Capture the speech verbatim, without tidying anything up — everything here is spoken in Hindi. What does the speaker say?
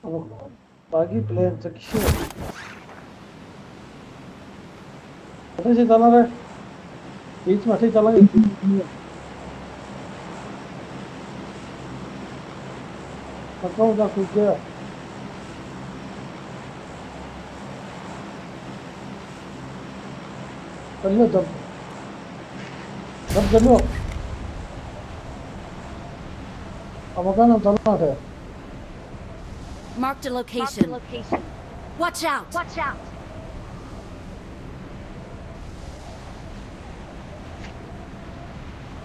बाकी प्लेयरचं किती कसे चालणार आहे बीच मध्ये चलांगे पकाऊ जा कुछ चलिए जब जब चलो अब क्या चलना है Marked a location. Watch out! Watch out!